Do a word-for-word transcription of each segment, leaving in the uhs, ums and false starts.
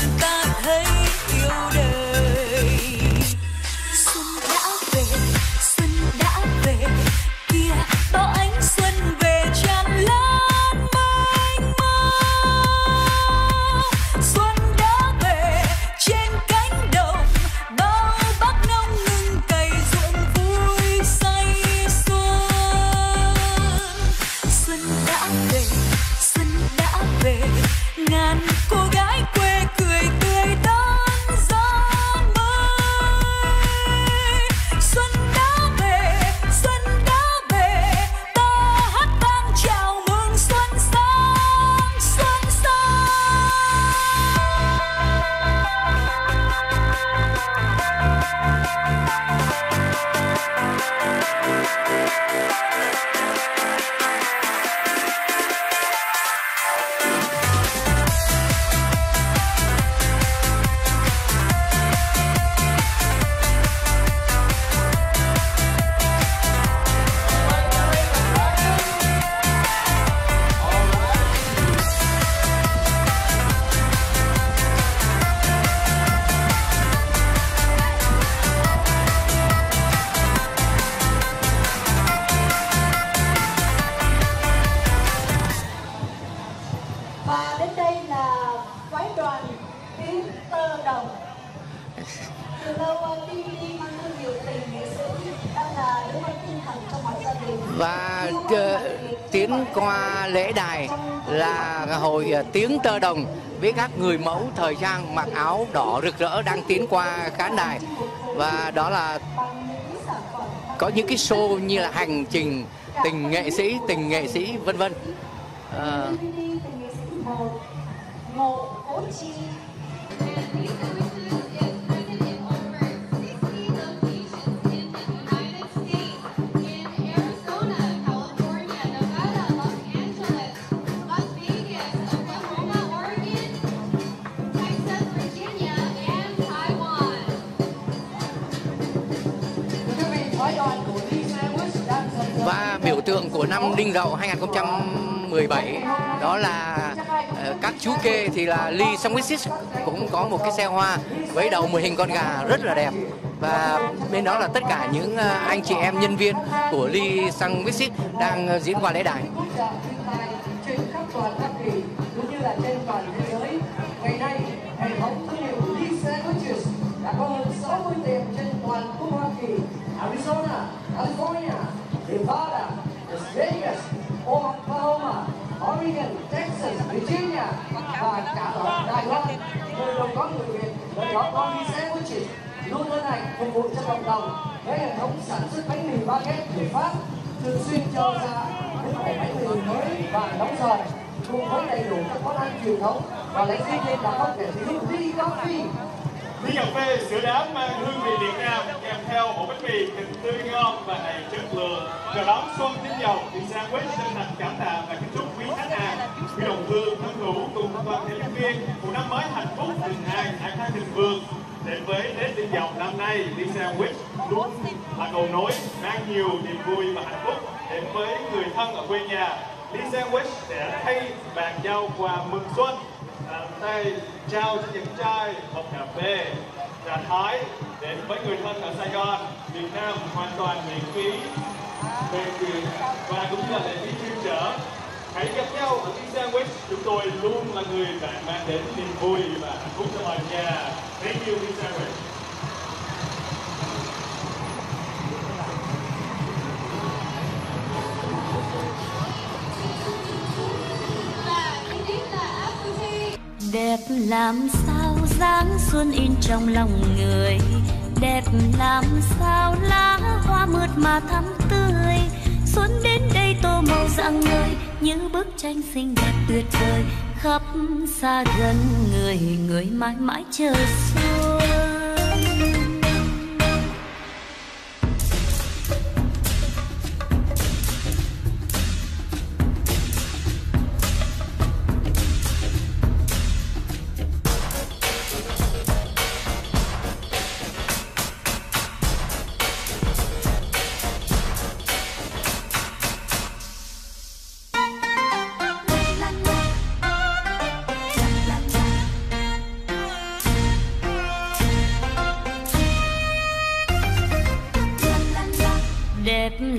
ta thấy yêu đời. Xuân đã về, xuân đã về, kia bao ánh xuân về tràn lan mênh mông. Xuân đã về trên cánh đồng, bao bác nông ngừng cày ruộng vui say xuân. Xuân đã về, xuân đã về, ngàn cô gái quê cười tươi đón gió mới. Xuân đã về, xuân đã về, ta hát vang chào mừng xuân sang, xuân sang. Và đến đây là phái đoàn Tiếng Tơ Đồng. Từ lâu ti vi đi mang thương hiệu tình nghệ sĩ đang là đứa con tinh thần trong mọi gia đình. Và uh, tiến qua lễ đài là hồi uh, Tiếng Tơ Đồng với các người mẫu thời trang mặc áo đỏ rực rỡ đang tiến qua khán đài. Và đó là có những cái show như là hành trình tình nghệ sĩ, tình nghệ sĩ vân vân. Uh, Ngộ Cố Chi. Và biểu tượng của năm Đinh Dậu hai không một bảy đó là uh, các chú kê thì là Lee Sandwiches cũng có một cái xe hoa với đầu mười hình con gà rất là đẹp. Và bên đó là tất cả những uh, anh chị em nhân viên của Lee Sandwiches đang uh, diễn qua lễ đài. Trên khắp toàn Hoa Kỳ cũng như là trên toàn thế giới, ngày nay hệ thống thương hiệu Lee Sandwiches đã có hơn sáu mươi tiệm trên toàn quốc Hoa Kỳ, Arizona, California, Nevada, Las Vegas, Oklahoma, Oregon, Texas, Virginia và cả ở Đài Loan, nơi đâu có người Việt, nơi đó có Lee Sandwiches luôn hân hạnh phục vụ cho cộng đồng với hệ thống sản xuất bánh mì baguette người Pháp thường xuyên cho ra những ổ bánh mì mới và nóng giòn cùng với đầy đủ các món ăn truyền thống và lấy dĩ nhiên là không thể thiếu Lee Coffee. Ly cà phê sữa đá mang hương vị Việt Nam kèm theo ổ bánh mì thịt tươi ngon và đầy chất lượng. Chào đón Xuân Đinh Dậu, thì Sandwich chân thành cảm tạ và kính chúc quý khách hàng, quý đồng hương thân hữu cùng toàn thể nhân viên một năm mới hạnh phúc, bình an, an khang thịnh vượng. Đến với Tết Đinh Dậu năm nay, Lee Sandwich luôn là cầu nối mang nhiều niềm vui và hạnh phúc đến với người thân ở quê nhà. Lee Sandwich sẽ thay bàn giao quà mừng xuân, à, tay trao cho những chai hộp cà phê, trà Thái đến với người thân ở Sài Gòn, Việt Nam hoàn toàn miễn phí về tiền và cũng như là lệ phí chuyên trở. Hãy gặp nhau ở Lee Sandwich, chúng tôi luôn là người bạn mang đến niềm vui và hạnh phúc cho mọi nhà. Thank you, Lee Sandwich. Đẹp làm sao dáng xuân in trong lòng người, đẹp làm sao lá hoa mượt mà thắm tươi. Xuân đến đây tô màu rạng ngời, những bức tranh xinh đẹp tuyệt vời, khắp xa gần người người mãi mãi chờ xuân.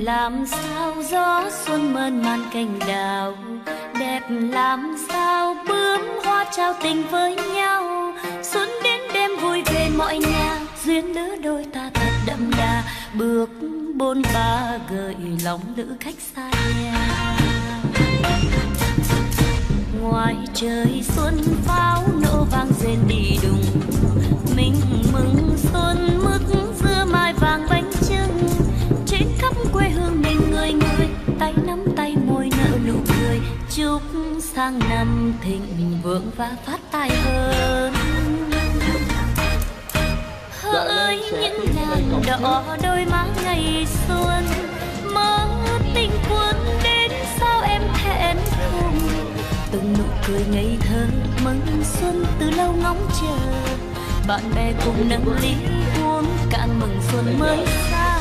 làm sao gió xuân mơn man cành đào, đẹp làm sao bướm hoa trao tình với nhau. Xuân đến đêm vui về mọi nhà, duyên lứa đôi ta thật đậm đà, bước bôn ba gợi lòng lữ khách xa nhà. Ngoài trời xuân pháo nổ vang rền đi đùng, mình mừng xuân mức dưa mai vàng bánh chưng. Trên khắp quê hương mình người người tay nắm tay môi nở nụ cười, chúc sang năm thịnh vượng và phát tài hơn. Hỡi những làn đỏ đôi má ngày xuân, mơ tình quân đến sao em thẹn thùng. Từng nụ cười ngây thơ mừng xuân từ lâu ngóng chờ, bạn bè cùng nâng ly uống cạn mừng xuân mới xa.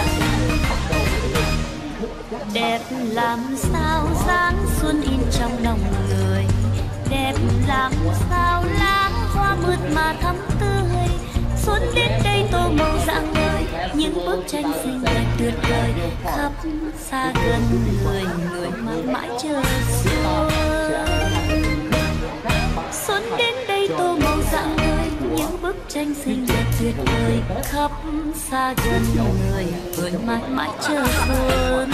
Đẹp làm sao dáng xuân in trong lòng người, đẹp làm sao lá hoa mượt mà thắm tươi. Xuân đến đây tô màu rạng ngời, những bức tranh xinh đẹp tuyệt vời, khắp xa gần người người mãi mãi chờ xuân. Xuân đến đây tô màu rạng ngời, những bức tranh xinh đẹp tuyệt vời, khắp xa gần người người mãi mãi chờ xuân.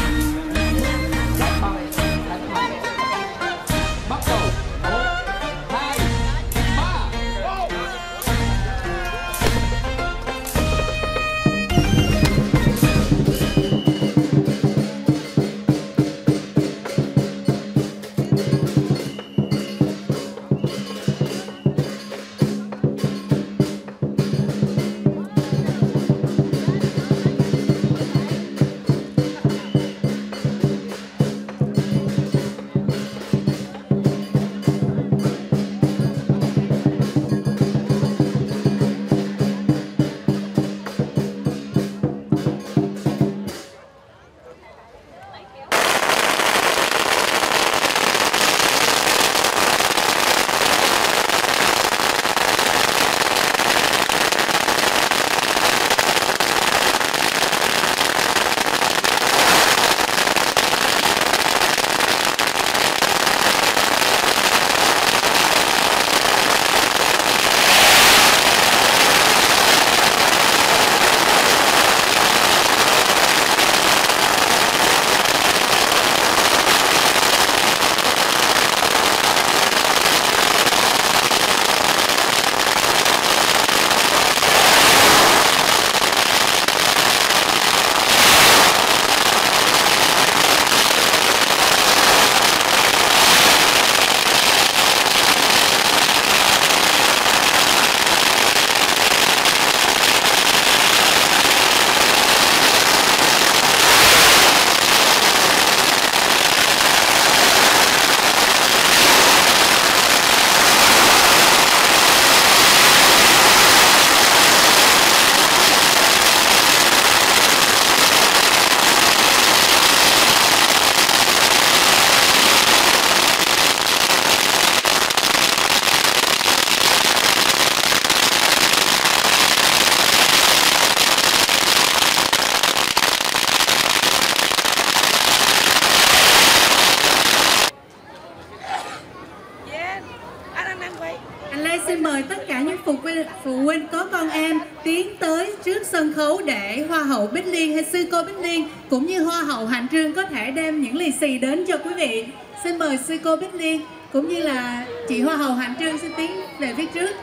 phụ huynh có con em tiến tới trước sân khấu để Hoa hậu Bích Liên hay sư cô Bích Liên cũng như Hoa hậu Hạnh Trương có thể đem những lì xì đến cho quý vị. Xin mời sư cô Bích Liên cũng như là chị Hoa hậu Hạnh Trương xin tiến về phía trước.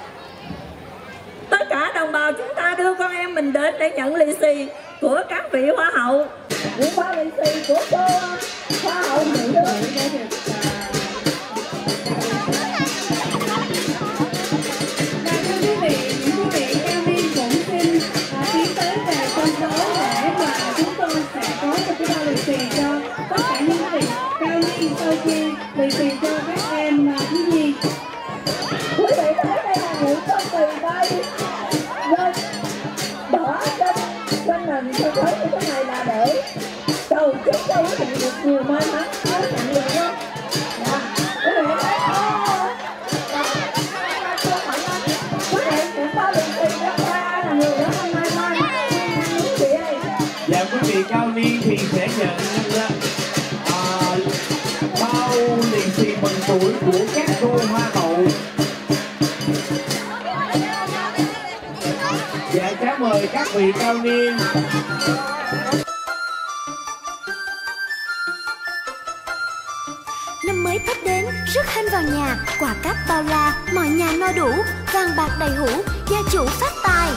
Tất cả đồng bào chúng ta đưa con em mình đến để nhận lì xì của các vị Hoa hậu. Những hoa lì xì của cô Hoa hậu Hạnh Trương. Lì xì cho các em thiếu nhi. Quý vị thấy đây là những con từ đây lên đỏ trên trên nền sân khấu như thế này là để cầu chúc cho quý vị được nhiều may mắn có nhận được không? Quý vị thấy quý vị cũng có lì xì cho ba là người đó hôm nay mai. Chị ơi. Dạ quý vị cao niên thì sẽ nhận à, bao lì xì mừng tuổi của các cô hoa hậu. Dạ cảm mời các vị cao niên. Năm mới Tết đến, rước hên vào nhà, quà cáp bao la, mọi nhà no đủ, vàng bạc đầy hũ, gia chủ phát tài.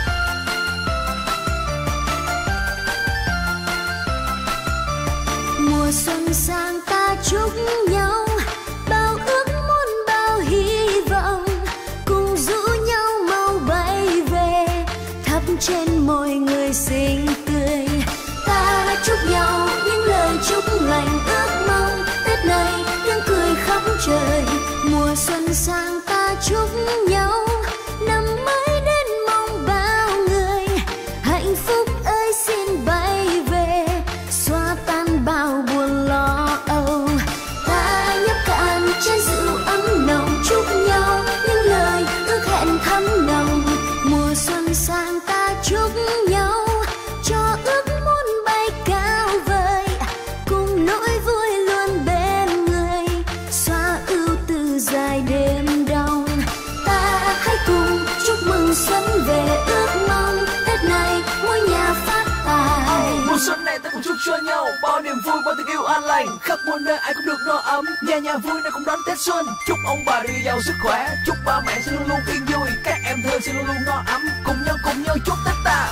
Mùa xuân sang ta chúc nhau, bao ước muốn bao hy vọng, cùng rủ nhau mau bay về, thắp trên môi người xinh tươi. Ta chúc nhau những lời chúc lành ước mong, Tết này tiếng cười khắp trời. Mùa xuân sang ta chúc nhau, năm mới đến mong bao người, hạnh phúc ơi xin bay về, xóa tan bao buồn lo âu. Ta nhấp cạn chén rượu ấm nồng, chúc nhau những lời ước hẹn thắm nồng. Mùa xuân sang ta chúc nhau, cho ước muốn bay cao vời, cùng nỗi vui luôn bên người, xóa ưu tư dài đêm đông. Ta hãy cùng chúc mừng xuân về, ước mong Tết này mỗi nhà phát tài. Mùa xuân này ta cùng chúc cho nhau bao niềm vui, bao tình yêu an lành, khắp muôn nơi ai cũng được no ấm, nhà nhà vui nay cũng đón Tết xuân. Chúc ông bà dồi dào sức khỏe, chúc ba mẹ sẽ luôn luôn yên vui, các em thơ sẽ luôn luôn no ấm, cùng nhau cùng nhau chúc Tết ta.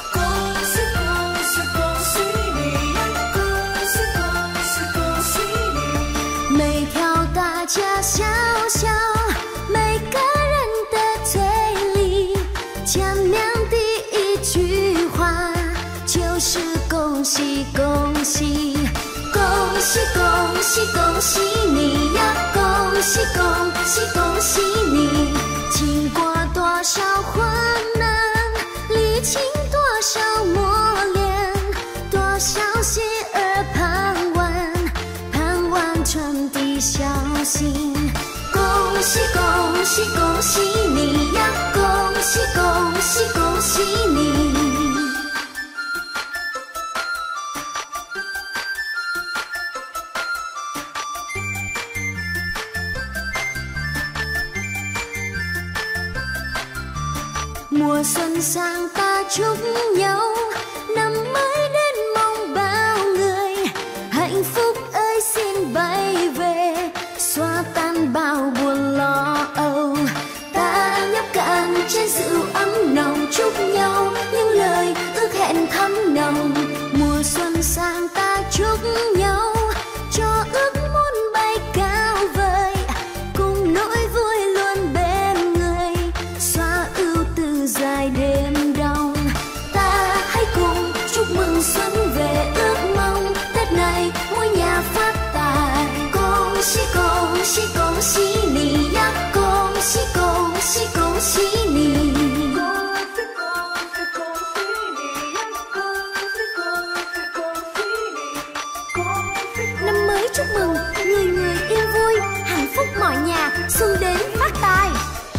每条大街小巷，每个人的嘴里，见面第一句话就是恭喜恭喜，恭喜恭喜恭喜你呀，恭喜恭喜恭喜你。经过多少患难，历经多少磨练，多少喜儿盼望，盼望传递孝心。恭喜恭喜恭喜你呀，恭喜恭喜恭喜你。Mùa xuân sang ta chúc nhau, năm mới đến mong bao người, hạnh phúc ơi xin bay về, xóa tan bao buồn lo âu. Ta nhấp cạn chén rượu ấm nồng, chúc nhau những lời ước hẹn thắm nồng. Mùa xuân sang ta chúc nhau, cho ước muốn bay cao vời, cùng nỗi vui luôn bên người, xóa ưu tư dài đêm đông. Ta hãy cùng chúc mừng xuân về, ước mong Tết này mỗi nhà phát tài.恭喜恭喜恭喜你呀，恭喜恭喜恭喜你。Năm mới chúc mừng người người yêu vui, hạnh phúc mọi nhà, xuân đến phát tài.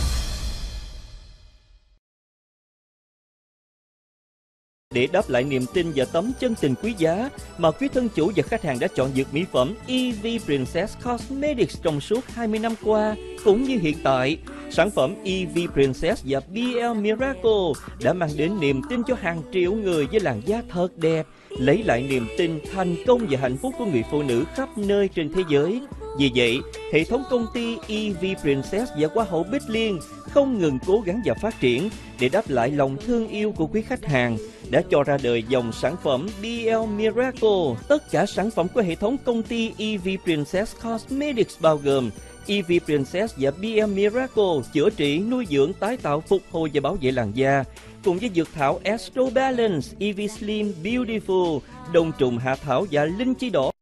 Để đáp lại niềm tin và tấm chân tình quý giá mà quý thân chủ và khách hàng đã chọn dược mỹ phẩm e vê Princess Cosmetics trong suốt hai mươi năm qua, cũng như hiện tại, sản phẩm e vê Princess và bê lờ Miracle đã mang đến niềm tin cho hàng triệu người với làn da thật đẹp, lấy lại niềm tin, thành công và hạnh phúc của người phụ nữ khắp nơi trên thế giới. Vì vậy, hệ thống công ty e vê Princess và Hoa hậu Bích Liên không ngừng cố gắng và phát triển để đáp lại lòng thương yêu của quý khách hàng, đã cho ra đời dòng sản phẩm bê lờ Miracle. Tất cả sản phẩm của hệ thống công ty e vê Princess Cosmetics bao gồm e vê Princess và bê lờ Miracle chữa trị, nuôi dưỡng, tái tạo, phục hồi và bảo vệ làn da, cùng với dược thảo Astro Balance, e vê Slim Beautiful, đông trùng hạ thảo và linh chi đỏ.